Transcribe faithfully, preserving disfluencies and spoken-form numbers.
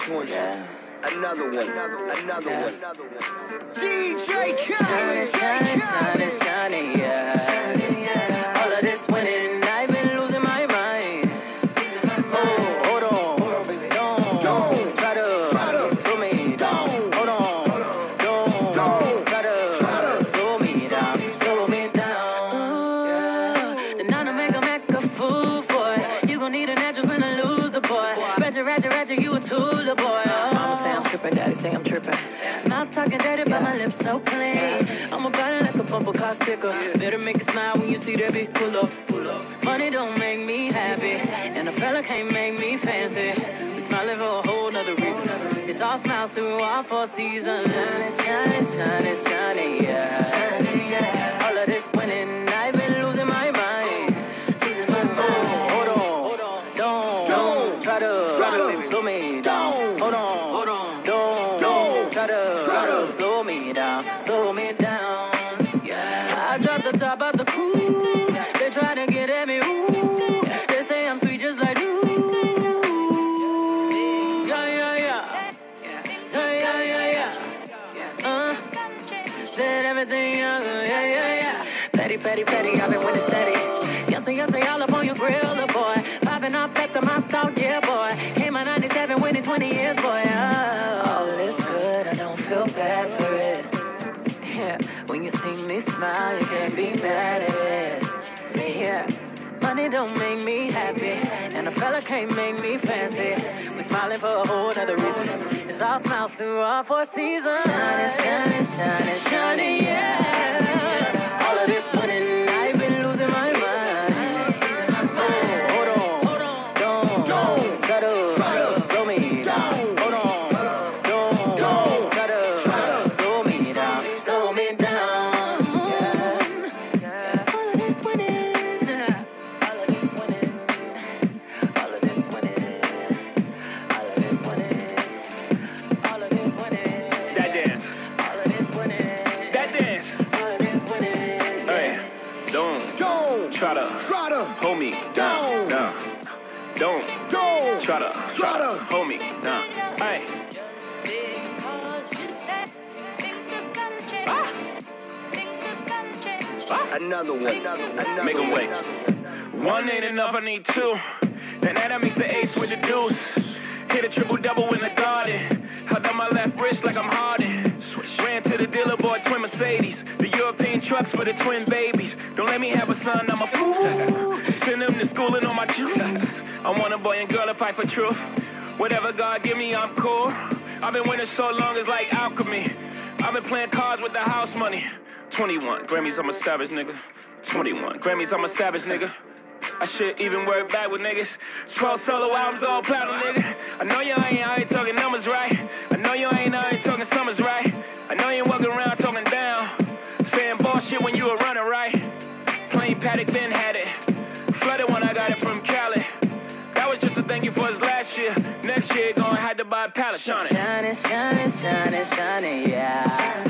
one. Yeah. Another one. Another, another Yeah. one. Another one. D J Shining, shining, shining, shining, yeah. All of this winning, I've been losing my mind. Oh, hold on, don't, don't try to slow me down. Hold on, don't, don't try to slow me down, slow me down. Yeah. Then I'm to make a make a fool for it. You gon' need an actress when I lose the boy. Ratchet, ratchet, ratchet, you a tool, the boy. Mama say I'm tripping, daddy say I'm tripping. Mouth talking dirty, but my lips so clean. I'm about it like a bumper car sticker. Better make it smile when you see that bitch pull up, pull up. Money don't make me happy, and a fella can't make me fancy. We smiling for a whole nother reason. It's all smiles through all four seasons. Shining, shining, shining, shining, yeah. Shining, yeah. All of this winning, I've been losing my mind. Losing my mind. Oh, hold on, don't, don't try to slow me down. Hold on, hold on, don't, don't try to slow me down, slow me down. Yeah, I dropped the top out the coupe. They try to get at me, ooh. They say I'm sweet just like you. Yeah, yeah, yeah. Say yeah, yeah, yeah. Uh, said everything young, yeah, yeah, yeah. Petty, petty, petty, I've been winning steady. Yes, and yes, they all up on your grill, the boy. Popping off back to my thought, yeah, boy. Came out ninety-seven, winning twenty years, boy. Oh, all is good, I don't feel bad for it. Yeah, when you see me smile, you can't be mad at it. Yeah, money don't make me happy, and a fella can't make me fancy. We smiling for a whole other reason. It's all smiles through all four seasons. Shining, shining, shining, shining, yeah. All of this winning, I've been losing my mind. Oh, hold on, don't, don't try to slow me down. Hold on, don't, don't try to slow me down, slow me down. Yeah. All of this winning, all of this winning, all of this winning, all of this winning, all of this winning. That dance. All of this winning. That dance. All of this winning. Hey, don't, Don't try to try to hold me down. Nah. Don't Don't try to try to hold me nah. Hey. Just because you said things are gonna change. Ah. Things are gonna change. Ah. another one. Another, another Make 'em one. wait. One ain't enough, I need two. Then that makes the ace with the deuce. Hit a triple double in the garden. Held on my left wrist like I'm Harden. Ran to the dealer, bought twin Mercedes. The European trucks for the twin babies. Don't let me have a son, I'm a fool. Send them to school and on my dreams. I want a boy and girl to fight for truth. Whatever God give me, I'm cool. I've been winning so long, it's like alchemy. I've been playing cards with the house money. twenty-one Grammys, I'm a savage nigga. twenty-one Grammys, I'm a savage nigga. I should even work back with niggas. twelve solo albums, all platinum, nigga. I know you ain't out here talking numbers right. I know you ain't out here talking summers right. I know you ain't walking around talking down. Saying bullshit when you were running right. Plain Paddock, Ben had it. Flooded when I got it from Cali. That was just a thank you for his last year. Next year, gonna have to buy a pallet, Shawnee. Shining, shining, shining, shining, yeah.